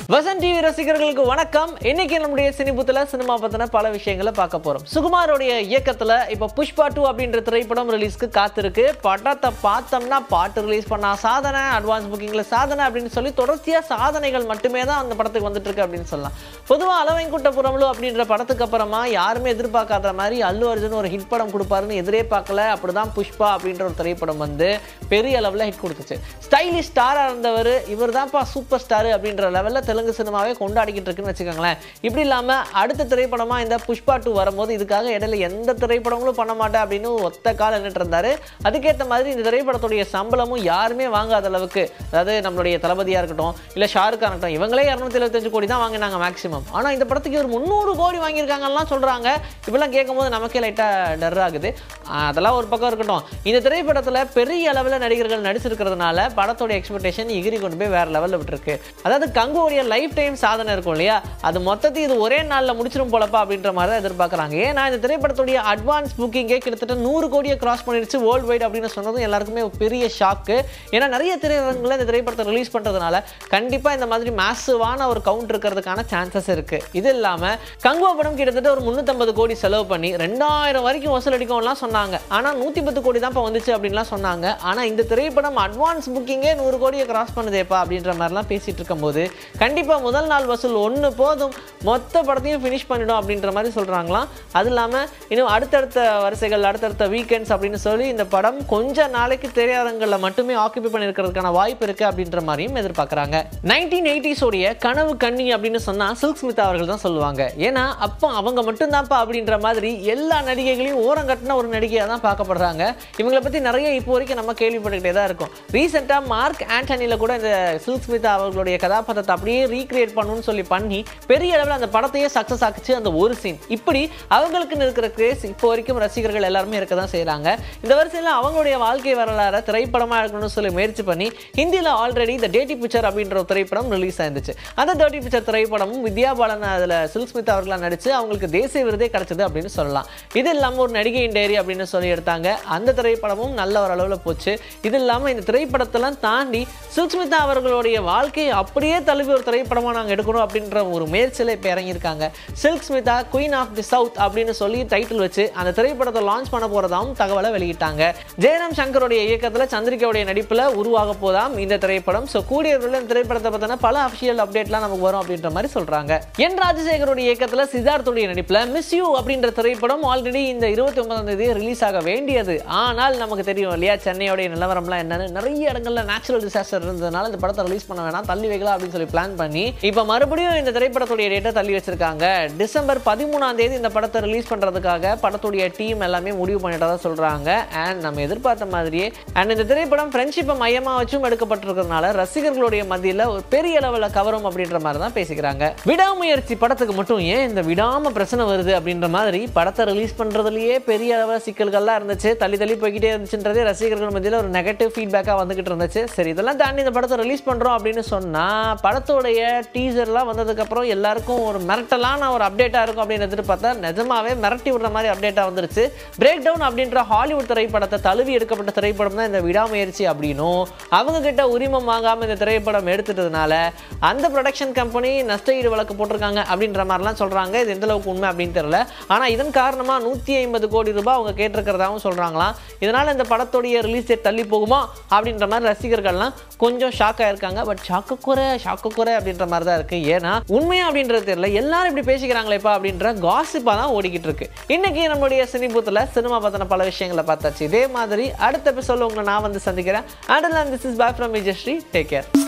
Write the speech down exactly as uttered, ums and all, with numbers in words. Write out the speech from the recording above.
Vasanth TV ரசிகர்களுக்கு வணக்கம். இன்னைக்கு நம்முடைய சினிபுத்துல சினிமா பத்தின பல விஷயங்களை பார்க்க போறோம். சுகுமாரோடைய இயக்கத்துல இப்ப புஷ்பா டூ அப்படின்ற திரைப்படம் ரிலீஸ்க்கு காத்திருக்கு. படத்தை பார்த்தோம்னா பாட்டு ரிலீஸ் பண்ணா சாதனை, அட்வான்ஸ் புக்கிங்ல சாதனை அப்படின்னு சொல்லி தொடர்ச்சியா சாதனைகள் மட்டுமே தான் அந்த படத்துக்கு வந்துட்டு இருக்கு அப்படின்னு சொல்லலாம். பொதுவா அளவைங்குட்டபுரம்லு அப்படின்ற படத்துக்கு அப்புறமா யாருமே எதிர்பார்க்காத மாதிரி அல்லு அர்ஜுன் ஒரு ஹிட் படம் கொடுப்பாருன்னு எதிரே பார்க்கல. அப்படிதான் புஷ்பா அப்படின்ற ஒரு திரைப்படம் வந்து பெரிய அளவில் ஹிட் கொடுத்துச்சு. ஸ்டைலிஷ் ஸ்டாரா இருந்தவர் இவர் தான்ப்பா சூப்பர் ஸ்டார் அப்படின்ற லெவலில் தெலுங்கு சினிமாவே கொண்டாடிக்கிட்டு இருக்குன்னு வச்சுக்கோங்களேன். இப்படி இல்லாமல் அடுத்த திரைப்படமாக இந்த புஷ்பா டூ வரும்போது இதுக்காக இடையில எந்த திரைப்படங்களும் பண்ண மாட்டேன் அப்படின்னு ஒத்த கால் நின்றுட்டு இருந்தாரு. அதுக்கேற்ற மாதிரி இந்த திரைப்படத்துடைய சம்பளமும் யாருமே வாங்காத அளவுக்கு, அதாவது நம்மளுடைய தளபதியாக இருக்கட்டும் இல்லை ஷாருக்காக இருக்கட்டும், இவங்களே இரநூத்தி எழுபத்தஞ்சு கோடி தான் வாங்கினாங்க மேக்ஸிமம். ஆனால் இந்த படத்துக்கு ஒரு முந்நூறு கோடி வாங்கியிருக்காங்கலாம் சொல்கிறாங்க. இப்பெல்லாம் கேட்கும்போது நமக்கே லைட்டாக டர் ஆகுது. அதெல்லாம் ஒரு பக்கம் இருக்கட்டும். இந்த திரைப்படத்தில் பெரிய அளவில் நடிகர்கள் நடிச்சிருக்கிறதுனால படத்தோட எக்ஸ்பெக்டேஷன் எகிரி கொண்டு போய் வேற லெவலில் விட்டுருக்கு. அதாவது கங்குவோடைய லைஃப் டைம் சாதனை இருக்கும் இல்லையா, அது மொத்தத்தை இது ஒரே நாளில் முடிச்சிடும் போலப்பா அப்படின்ற மாதிரி தான் எதிர்பார்க்குறாங்க. ஏன்னா இந்த திரைப்படத்துடைய அட்வான்ஸ் புக்கிங்கே கிட்டத்தட்ட நூறு கோடியை கிராஸ் பண்ணிடுச்சு வேர்ல்டு வைட் அப்படின்னு சொன்னதும் எல்லாருக்குமே ஒரு பெரிய ஷாக்கு. ஏன்னா நிறைய திரையரங்குல இந்த திரைப்படத்தை ரிலீஸ் பண்ணுறதுனால கண்டிப்பாக இந்த மாதிரி மேசிவான ஒரு கவுண்ட் இருக்கிறதுக்கான சான்சஸ் இருக்கு. இது இல்லாமல் கங்குவா படம் கிட்டத்தட்ட ஒரு முந்நூற்றம்பது கோடி செலவு பண்ணி ரெண்டாயிரம் வரைக்கும் வசூல் அடிக்கும்லாம் சொன்னாங்க. ஆனால் நூற்றி பத்து கோடி தான் இப்போ வந்துச்சு அப்படின்லாம் சொன்னாங்க. ஆனால் இந்த திரைப்படம் அட்வான்ஸ் புக்கிங்கே நூறு கோடியை கிராஸ் பண்ணுதேப்பா அப்படின்ற மாதிரிலாம் பேசிட்டு இருக்கும்போது கண்டிப்பாக முதல் நாள் வசூல் ஒன்று போதும், மொத்த படத்தையும் ஃபினிஷ் பண்ணிடும் அப்படின்ற மாதிரி சொல்கிறாங்களாம். அது இல்லாமல் இன்னும் அடுத்தடுத்த வரிசைகள், அடுத்தடுத்த வீக்கெண்ட்ஸ் அப்படின்னு சொல்லி இந்த படம் கொஞ்ச நாளைக்கு திரையரங்களில் மட்டுமே ஆக்கிபை பண்ணியிருக்கிறதுக்கான வாய்ப்பு இருக்குது அப்படின்ற மாதிரியும் எதிர்பார்க்குறாங்க. நைன்டீன் எயிட்டிஸோடைய கனவு கண்ணி அப்படின்னு சொன்னால் சில்க் ஸ்மிதா அவர்கள் தான் சொல்லுவாங்க. ஏன்னா அப்போ அவங்க மட்டும்தான்ப்பா அப்படின்ற மாதிரி எல்லா நடிகைகளையும் ஓரங்கட்டின ஒரு நடிகையாக தான் பார்க்கப்படுறாங்க. இவங்களை பற்றி நிறைய இப்போ வரைக்கும் நம்ம கேள்விப்பட்டுக்கிட்டே தான் இருக்கும். ரீசெண்டாக மார்க் ஆண்டனியில் கூட இந்த சில்க் ஸ்மிதா அவர்களுடைய கதாபாத்திரத்தை அப்படியே ரீக்ரியேட் பண்ணணும்னு சொல்லி பண்ணி பெரிய அளவில் அந்த படத்தையே சக்ஸஸ் ஆக்குச்சு அந்த ஒரு சீன். இப்படி அவங்களுக்குன்னு இருக்கிற கிரேஸ் இப்போ வரைக்கும் ரசிகர்கள் எல்லாருமே இருக்க தான் செய்கிறாங்க. இந்த வரிசையில் அவங்களுடைய வாழ்க்கை வரலாறு திரைப்படமாக இருக்கணும்னு சொல்லி முயற்சி பண்ணி ஹிந்தியில் ஆல்ரெடி த டேட்டி பிக்சர் அப்படின்ற ஒரு திரைப்படம் ரிலீஸ் ஆயிருந்துச்சு. அந்த டேட்டி பிக்சர் திரைப்படமும் வித்யா பாலன் அதில் சில்க் ஸ்மிதா அவர்களாக நடிச்சு அவங்களுக்கு தேசிய விருதே கிடைச்சது அப்படின்னு சொல்லலாம். இது இல்லாமல் ஒரு நடிகையின் டைரி அப்படின்னு சொல்லி எடுத்தாங்க. அந்த திரைப்படமும் நல்ல ஒரு அளவில் போச்சு. இது இல்லாமல் இந்த திரைப்படத்தெல்லாம் தாண்டி சில்க் ஸ்மிதா அவர்களுடைய வாழ்க்கையை அப்படியே தழுவி ஒரு திரைப்படமாக நாங்கள் எடுக்கணும் அப்படின்ற ஒரு முயற்சியில் இப்போ இறங்கியிருக்காங்க. Silk Smitha queen of the south அப்படின்னு சொல்லி டைட்டில் வச்சு அந்த திரைப்படத்தை லான்ச் பண்ண போகிறதாவும் தகவலை வெளியிட்டாங்க. ஜெயராம் சங்கருடைய இயக்கத்தில் சந்திரிகாவுடைய நடிப்பில் உருவாக போதாம் இந்த திரைப்படம். ஸோ கூடிய இந்த திரைப்படத்தை பற்றின பல அஃபிஷியல் அப்டேட்லாம் நமக்கு வரும் அப்படின்ற மாதிரி சொல்கிறாங்க. என் ராஜசேகருடைய இயக்கத்தில் சித்தார்த்துடைய நடிப்பில் மிஸ் யூ அப்படின்ற திரைப்படம் ஆல்ரெடி இந்த இருபத்தி ஒன்பதாம் தேதி ரிலீஸ் ஆக வேண்டியது. ஆனால் நமக்கு தெரியும் இல்லையா, சென்னையோடைய நிலவரம்லாம் என்னன்னு, நிறைய இடங்கள்ல நேச்சுரல் டிசாஸ்டர் இருந்ததுனால இந்த படத்தை ரிலீஸ் பண்ண வேணாம், தள்ளி வைக்கலாம் அப்படின்னு சொல்லி பிளான் பண்ணி இப்போ மறுபடியும் இந்த திரைப்படத்துடைய டேட்டை தள்ளி வச்சிருக்காங்க. டிசம்பர் பதிமூணாம் தேதி இந்த படத்தை ரிலீஸ் பண்றதுக்காக படத்துடைய டீம் எல்லாமே முடிவு பண்ணிட்டதா சொல்றாங்க. அண்ட் நம்ம எதிர்பார்த்த மாதிரியே அண்ட் இந்த திரைப்படம் ஃப்ரெண்ட்ஷிப்பை மையமா வச்சும் எடுக்கப்பட்டிருக்கிறதுனால ரசிகர்களுடைய மத்தியில் ஒரு பெரிய லெவலில் கவரும் அப்படின்ற மாதிரி தான் பேசிக்கிறாங்க. விடாமுயற்சி படத்துக்கு மட்டும் ஏன் இந்த விடாம பிரச்சனை வருது அப்படின்ற மாதிரி படத்தை ரிலீஸ் பண்றதுலயே பெரிய அளவில் சிக்கல்கள்லாம் இருந்துச்சு, தள்ளி தள்ளி போய்கிட்டே இருந்துச்சுன்றதே ரசிகர்கள் மத்தியில் ஒரு நெகட்டிவ் ஃபீட்பேக்காக வந்துகிட்டு இருந்துச்சு. சரி, இதெல்லாம் தாண்டி இந்த படத்தை ரிலீஸ் பண்றோம் அப்படின்னு சொன்னா படத்தோடைய டீசர்லாம் வந்ததுக்கு அப்புறம் எல்லாருக்கும் ஒரு மிரட்டலான ஒரு அப்டேட்டா இருக்கும் அப்படின்னு எதிர்பார்த்தா நிஜமாவே மிரட்டி விடுற மாதிரி அப்டேட்டா வந்துருச்சு. பிரேக் டவுன் அப்படின்ற ஹாலிவுட் திரைப்படத்தை தழுவி எடுக்கப்பட்ட திரைப்படம் தான் இந்த விடாமுயற்சி அப்படின்னும் அவங்க கிட்ட உரிமம் வாங்காம இந்த திரைப்படம் எடுத்துட்டதுனால அந்த ப்ரொடக்ஷன் கம்பெனி நஷ்டஈடு வழக்கு போட்டிருக்காங்க அப்படின்ற மாதிரிலாம் சொல்றாங்க. இது எந்த அளவுக்கு உண்மை அப்படின்னு தெரியல. ஆனா இதன் காரணமா நூத்தி ஐம்பது கோடி ரூபாய் அவங்க கேட்டிருக்கிறதாவும் சொல்றாங்களாம். இதனால இந்த படத்துடைய ரிலீஸ் டேட் தள்ளி போகுமா அப்படின்ற மாதிரி ரசிகர்கள்லாம் கொஞ்சம் ஷாக் ஆயிருக்காங்க. பட் ஷாக்கு குறை ஷாக்கு குறை அப்படின்ற மாதிரி தான் இருக்கு. ஏன்னா உண்மையா அப்படின்றது தெரியல, எல்லாரும் இப்படி பேசிக்கிறாங்களேப்பா அப்படின்ற காசிப்பா தான் ஓடிக்கிட்டு இருக்கு. இன்னைக்கு நம்மளுடைய சினிபூத்துல சினிமா பத்தின பல விஷயங்களை பார்த்தாச்சு. இதே மாதிரி அடுத்த எபிசோட்ல உங்களை நான் வந்து சந்திக்கிறேன். And this is bye from Vijayasri. Take care.